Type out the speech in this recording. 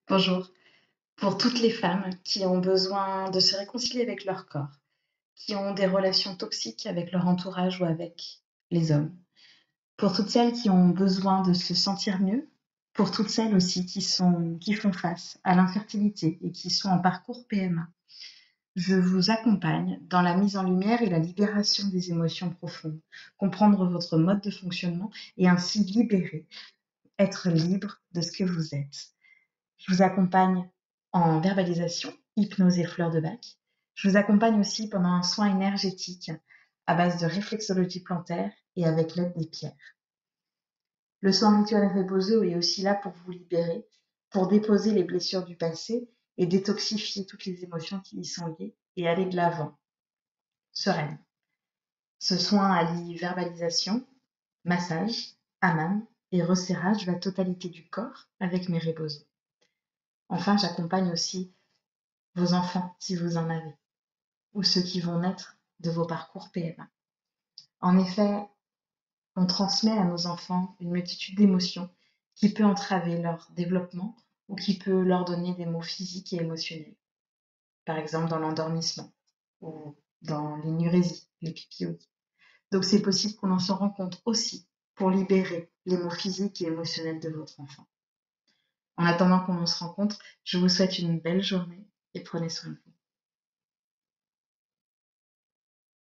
Bonjour. Pour toutes les femmes qui ont besoin de se réconcilier avec leur corps, qui ont des relations toxiques avec leur entourage ou avec les hommes. Pour toutes celles qui ont besoin de se sentir mieux. Pour toutes celles aussi qui font face à l'infertilité et qui sont en parcours PMA. Je vous accompagne dans la mise en lumière et la libération des émotions profondes, comprendre votre mode de fonctionnement et ainsi libérer, être libre de ce que vous êtes. Je vous accompagne en verbalisation, hypnose et fleurs de bac. Je vous accompagne aussi pendant un soin énergétique à base de réflexologie plantaire et avec l'aide des pierres. Le soin rituel Rebozo est aussi là pour vous libérer, pour déposer les blessures du passé et détoxifier toutes les émotions qui y sont liées et aller de l'avant, sereine. Ce soin allie verbalisation, massage, hammam et resserrage de la totalité du corps avec mes Rebozo. Enfin, j'accompagne aussi vos enfants, si vous en avez, ou ceux qui vont naître de vos parcours PMA. En effet, on transmet à nos enfants une multitude d'émotions qui peut entraver leur développement ou qui peut leur donner des maux physiques et émotionnels. Par exemple, dans l'endormissement ou dans l'énurésie, l'épipiodie. Donc, c'est possible qu'on en se rende compte aussi pour libérer les maux physiques et émotionnels de votre enfant. En attendant qu'on se rencontre, je vous souhaite une belle journée et prenez soin de vous.